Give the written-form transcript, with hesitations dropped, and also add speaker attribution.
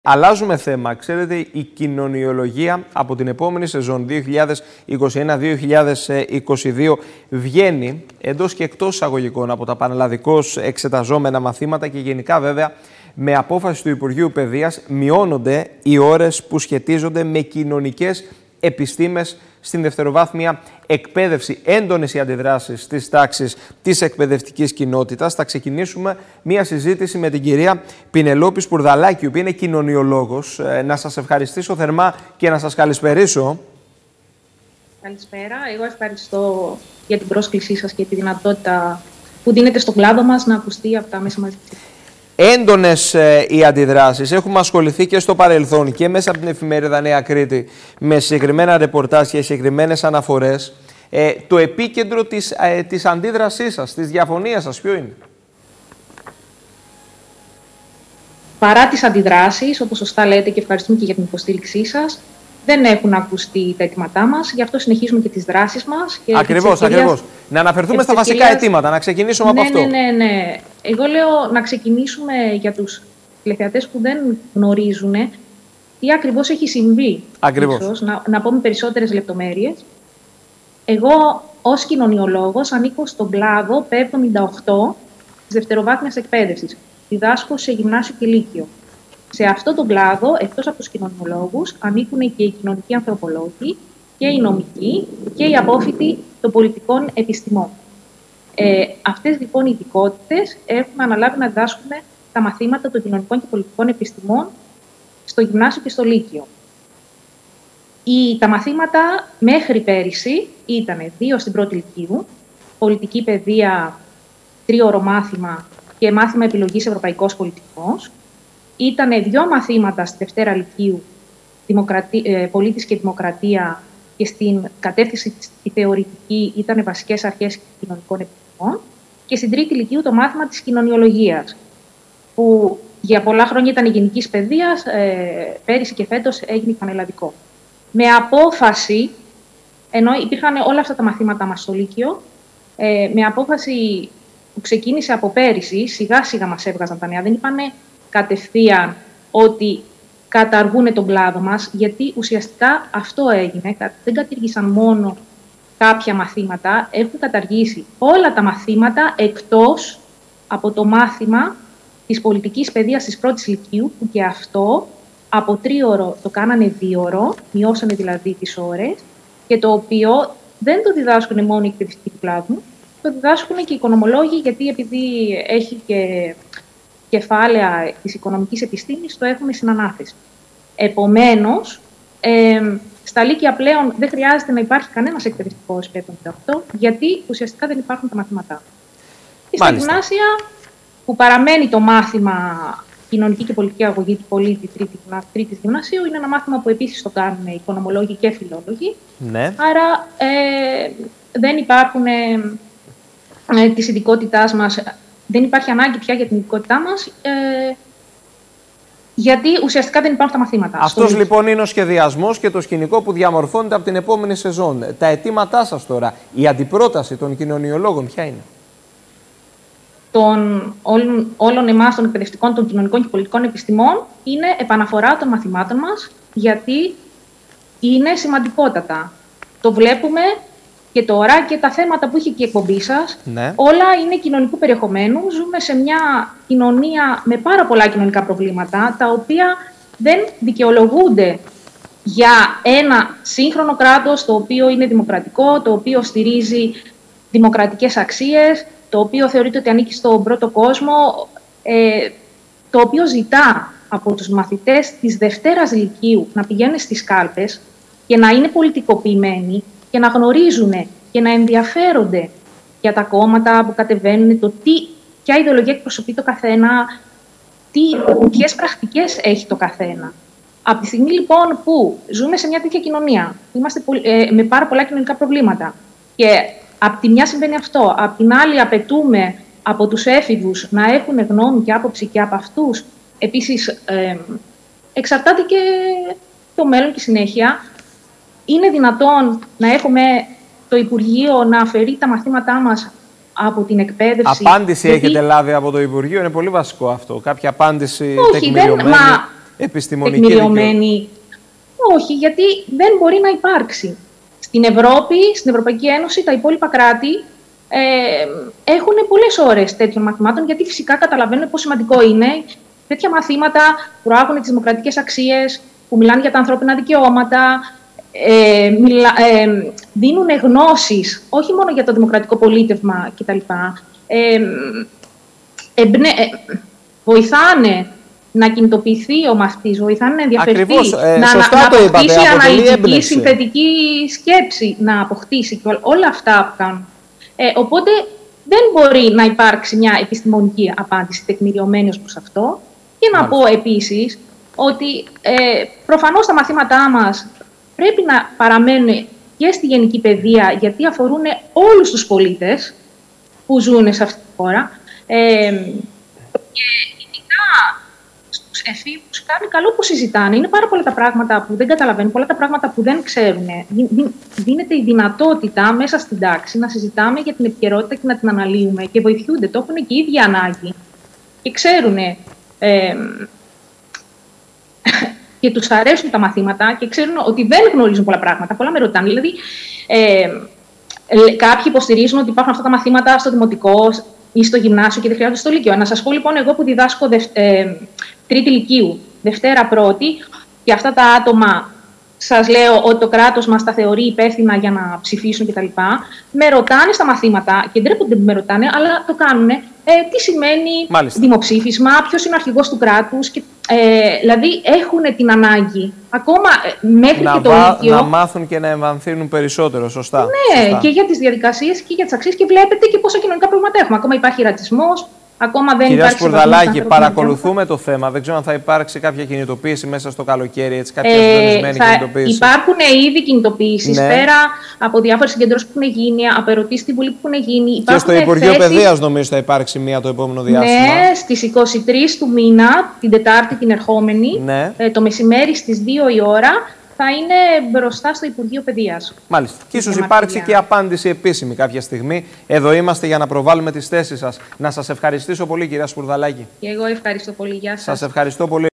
Speaker 1: Αλλάζουμε θέμα. Ξέρετε, η κοινωνιολογία από την επόμενη σεζόν 2021-2022 βγαίνει εντός και εκτός εισαγωγικών από τα πανελλαδικώς εξεταζόμενα μαθήματα και γενικά βέβαια με απόφαση του Υπουργείου Παιδείας μειώνονται οι ώρες που σχετίζονται με κοινωνικές επιστήμες στην δευτεροβάθμια εκπαίδευση. Έντονες οι αντιδράσεις στις τάξεις της εκπαιδευτικής κοινότητας. Θα ξεκινήσουμε μία συζήτηση με την κυρία Πινελόπη Σπουρδαλάκη, η οποία είναι κοινωνιολόγος. Να σας ευχαριστήσω θερμά και να σας καλησπερίσω.
Speaker 2: Καλησπέρα. Εγώ ευχαριστώ για την πρόσκλησή σας και τη δυνατότητα που δίνετε στον κλάδο μας να ακουστεί από τα μέσα μαζικής.
Speaker 1: Έντονες οι αντιδράσεις. Έχουμε ασχοληθεί και στο παρελθόν και μέσα από την εφημερίδα Νέα Κρήτη με συγκεκριμένα ρεπορτάζ και συγκεκριμένες αναφορές. Το επίκεντρο της αντίδρασής σας, της διαφωνίας σας, ποιο είναι?
Speaker 2: Παρά τις αντιδράσεις, όπως σωστά λέτε και ευχαριστούμε και για την υποστήριξή σας, δεν έχουν ακουστεί τα αιτήματά μας, γι' αυτό συνεχίζουμε και τις δράσεις μας.
Speaker 1: Ακριβώς. Να αναφερθούμε στα βασικά αιτήματα, να ξεκινήσουμε από αυτό.
Speaker 2: Ναι. Εγώ λέω να ξεκινήσουμε για τους τηλεθεατές που δεν γνωρίζουν τι ακριβώς έχει συμβεί. Ίσως, να πω με περισσότερες λεπτομέρειες. Εγώ ως κοινωνιολόγος ανήκω στον κλάδο P78 της δευτεροβάθμιας εκπαίδευσης. Διδάσκω σε γυμνάσιο και λύκειο. Σε αυτόν τον κλάδο, εκτός από τους κοινωνιολόγους, ανήκουν και οι κοινωνικοί ανθρωπολόγοι και οι νομικοί και οι απόφοιτοι των πολιτικών επιστημών. Αυτές λοιπόν οι ειδικότητες έχουν αναλάβει να διδάσκουν τα μαθήματα των κοινωνικών και πολιτικών επιστημών στο γυμνάσιο και στο λύκειο. Τα μαθήματα μέχρι πέρυσι ήταν 2 στην πρώτη λυκείου, πολιτική παιδεία, 3ωρο μάθημα και μάθημα επιλογής ευρωπαϊκός πολιτικός. Ήτανε 2 μαθήματα στη Δευτέρα Λυκείου, πολίτης και δημοκρατία, και στην κατεύθυνση τη θεωρητική ήταν βασικές αρχές κοινωνικών επιστημών. Και στην Τρίτη Λυκείου το μάθημα της κοινωνιολογίας, που για πολλά χρόνια ήταν γενικής παιδείας, πέρυσι και φέτος έγινε πανελλαδικό. Με απόφαση, ενώ υπήρχαν όλα αυτά τα μαθήματα μας στο Λύκειο, με απόφαση που ξεκίνησε από πέρυσι, σιγά σιγά μας έβγαζαν τα νέα, δεν είπανε κατευθείαν ότι καταργούν τον κλάδο μας, γιατί ουσιαστικά αυτό έγινε. Δεν κατήργησαν μόνο κάποια μαθήματα, έχουν καταργήσει όλα τα μαθήματα εκτός από το μάθημα της πολιτικής παιδείας της πρώτης λυκείου, που και αυτό από 3ωρο το κάνανε 2ωρο, μειώσανε δηλαδή τις ώρες, και το οποίο δεν το διδάσκουν μόνο οι εκπαιδευτικοί του κλάδου, το διδάσκουν και οι οικονομολόγοι, γιατί επειδή έχει και κεφάλαια της οικονομικής επιστήμης, το έχουμε στην ανάθεση. Επομένως, στα λύκεια πλέον δεν χρειάζεται να υπάρχει κανένας εκπαιδευτικός P78, γιατί ουσιαστικά δεν υπάρχουν τα μαθήματά. Και στα γυμνάσια, που παραμένει το μάθημα κοινωνική και πολιτική αγωγή του πολίτη τρίτης γυμνασίου, είναι ένα μάθημα που επίσης το κάνουν οι οικονομολόγοι και φιλόλογοι.
Speaker 1: Ναι.
Speaker 2: Άρα δεν υπάρχουν της ειδικότητάς μας. Δεν υπάρχει ανάγκη πια για την ειδικότητά μας, γιατί ουσιαστικά δεν υπάρχουν τα μαθήματα.
Speaker 1: Αυτός λοιπόν είναι ο σχεδιασμός και το σκηνικό που διαμορφώνεται από την επόμενη σεζόν. Τα αιτήματά σας τώρα, η αντιπρόταση των κοινωνιολόγων ποια είναι?
Speaker 2: Όλων εμάς των εκπαιδευτικών, των κοινωνικών και πολιτικών επιστημών, είναι επαναφορά των μαθημάτων μας, γιατί είναι σημαντικότατα. Το βλέπουμε και τώρα, και τα θέματα που είχε και η εκπομπή σας,
Speaker 1: ναι, όλα
Speaker 2: είναι κοινωνικού περιεχομένου. Ζούμε σε μια κοινωνία με πάρα πολλά κοινωνικά προβλήματα, τα οποία δεν δικαιολογούνται για ένα σύγχρονο κράτος, το οποίο είναι δημοκρατικό, το οποίο στηρίζει δημοκρατικές αξίες, το οποίο θεωρείται ότι ανήκει στον πρώτο κόσμο, το οποίο ζητά από τους μαθητές της Δευτέρας Λυκείου να πηγαίνουν στις κάλπες και να είναι πολιτικοποιημένοι και να γνωρίζουν και να ενδιαφέρονται για τα κόμματα που κατεβαίνουν, το ποια ιδεολογία εκπροσωπεί το καθένα, ποιες πρακτικές έχει το καθένα. Από τη στιγμή λοιπόν που ζούμε σε μια τέτοια κοινωνία, είμαστε με πάρα πολλά κοινωνικά προβλήματα, και από τη μια συμβαίνει αυτό, από την άλλη απαιτούμε από τους έφηβους να έχουν γνώμη και άποψη, και από αυτούς επίσης εξαρτάται και το μέλλον και συνέχεια. Είναι δυνατόν να έχουμε το Υπουργείο να αφαιρεί τα μαθήματά μας από την εκπαίδευση?
Speaker 1: Απάντηση έχετε λάβει από το Υπουργείο? Είναι πολύ βασικό αυτό. Κάποια απάντηση
Speaker 2: τεκμηριωμένη? τεκμηριωμένη. Όχι, γιατί δεν μπορεί να υπάρξει. Στην Ευρώπη, στην Ευρωπαϊκή Ένωση, τα υπόλοιπα κράτη έχουν πολλές ώρες τέτοιων μαθημάτων, γιατί φυσικά καταλαβαίνουν πόσο σημαντικό είναι. Τέτοια μαθήματα προάγουν τις δημοκρατικές αξίες, που μιλάνε για τα ανθρώπινα δικαιώματα, δίνουν γνώσεις, όχι μόνο για το δημοκρατικό πολίτευμα κτλ. Βοηθάνε να κινητοποιηθεί ο μαθητής, βοηθάνε να ενδιαφερθεί, να αποκτήσει αναλυτική, συνθετική σκέψη, να αποκτήσει και όλα αυτά που κάνουν. Οπότε δεν μπορεί να υπάρξει μια επιστημονική απάντηση τεκμηριωμένη ως προς αυτό. Και να πω επίσης ότι προφανώς τα μαθήματά μας πρέπει να παραμένουν και στη γενική παιδεία, γιατί αφορούν όλους τους πολίτες που ζουν σε αυτή τη χώρα. Και ειδικά στους εφήβους κάνει καλό που συζητάνε. Είναι πάρα πολλά τα πράγματα που δεν καταλαβαίνουν, πολλά τα πράγματα που δεν ξέρουν. Δίνεται η δυνατότητα μέσα στην τάξη να συζητάμε για την επικαιρότητα και να την αναλύουμε και βοηθούνται. Το έχουν και οι ίδιοι ανάγκη και ξέρουν. Και τους αρέσουν τα μαθήματα και ξέρουν ότι δεν γνωρίζουν πολλά πράγματα. Πολλά με ρωτάνε. Δηλαδή, κάποιοι υποστηρίζουν ότι υπάρχουν αυτά τα μαθήματα στο δημοτικό ή στο γυμνάσιο και δεν χρειάζονται στο λύκειο. Να σας πω λοιπόν, εγώ που διδάσκω τρίτη λυκείου, Δευτέρα πρώτη, και αυτά τα άτομα σας λέω ότι το κράτος μας τα θεωρεί υπεύθυνα για να ψηφίσουν κτλ. Με ρωτάνε στα μαθήματα και ντρέπονται που με ρωτάνε, αλλά το κάνουν. Τι σημαίνει δημοψήφισμα, ποιος είναι ο αρχηγός του κράτους. Δηλαδή έχουν την ανάγκη, ακόμα μέχρι και το Λύκειο,
Speaker 1: να μάθουν και να εμβαθύνουν περισσότερο, σωστά.
Speaker 2: Ναι, σωστά. Και για τις διαδικασίες και για τις αξίες, και βλέπετε και πόσα κοινωνικά προβλήματα έχουμε. Ακόμα υπάρχει ρατσισμός. Ακόμα δεν
Speaker 1: Κυρία Σπουρδαλάκη, παρακολουθούμε το θέμα. Δεν ξέρω αν θα υπάρξει κάποια κινητοποίηση μέσα στο καλοκαίρι, έτσι, κάποια συντονισμένη κινητοποίηση.
Speaker 2: Υπάρχουν ήδη κινητοποίησεις, πέρα από διάφορες συγκεντρώσεις που έχουν γίνει, από ερωτήσεις στην Βουλή που έχουν γίνει.
Speaker 1: Και στο Υπουργείο Παιδείας νομίζω θα υπάρξει μία το επόμενο διάστημα.
Speaker 2: Ναι, στις 23 του μήνα, την Τετάρτη την ερχόμενη, το μεσημέρι στις 2 η ώρα, θα είναι μπροστά στο Υπουργείο Παιδείας.
Speaker 1: Μάλιστα. Και ίσως υπάρξει και απάντηση επίσημη κάποια στιγμή. Εδώ είμαστε για να προβάλλουμε τις θέσεις σας. Να σας ευχαριστήσω πολύ, κυρία Σπουρδαλάκη.
Speaker 2: Και εγώ ευχαριστώ πολύ. Γεια σας.
Speaker 1: Σας ευχαριστώ πολύ.